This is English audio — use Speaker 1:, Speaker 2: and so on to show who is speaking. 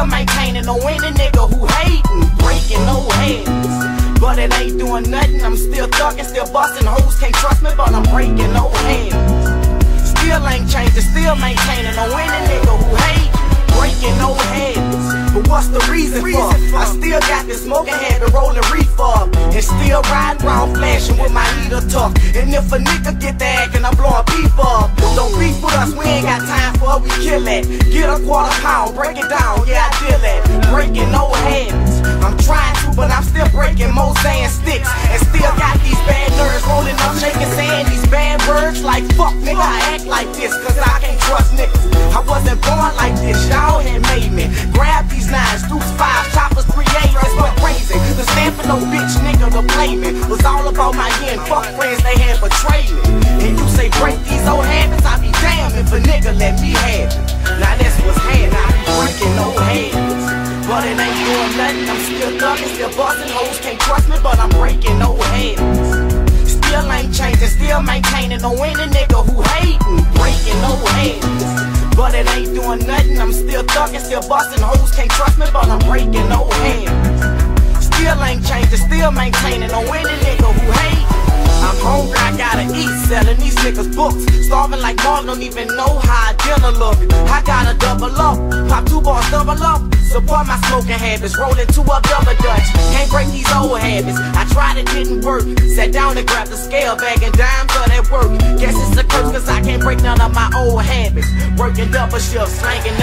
Speaker 1: still maintaining. No any nigga who hating, breaking no heads. But it ain't doing nothing, I'm still thugging, still busting. Hoes can't trust me, but I'm breaking no heads. Still ain't changing, still maintaining. No any nigga who hating, breaking no heads. But what's the reason for? I still got this smoking habit, rolling reefer, and still riding around flashing with my heater tucked. And if a nigga get the acting, I'm blowing beef up. Don't beef with us, we ain't got time for it, we kill it. Get a quarter pound, break it down, yeah I deal that. Breaking no habits, I'm trying to, but I'm still breaking more sand sticks. And still got these bad nerves rolling up, shaking sand, these bad words like fuck nigga, I act like this, cause I can't trust niggas. I wasn't born like this, y'all had made me. Grab these nines, deuce 5, choppers 3-8, that's what crazy. The stand for no bitch nigga to play me was all about my yen, fuck friends they had betrayed me. And you say break these old habits, I be damned if a nigga let me have it. Now that's what's happening, I be breaking no habits. But it ain't doing nothing, I'm still thugging, still busting. Hoes can't trust me, but I'm breaking no habits. Still ain't changing, still maintaining. No any nigga who hating, breaking no habits. But it ain't doing nothing, I'm still thugging, still busting. Hoes can't trust me, but I'm breaking no habits. Still ain't changing, still maintaining. No any nigga who hating. I'm hungry, I gotta eat, selling these niggas books. Starving like Mark, don't even know how dinner look. I gotta double up, pop 2 bars, double up. Support my smoking habits, rolling 2 up, double Dutch. Can't break these old habits, I tried it, didn't work. Sat down and grabbed the scale, bagging dimes of that work. Guess it's a curse, cause I can't break none of my old habits. Working double shifts, slanging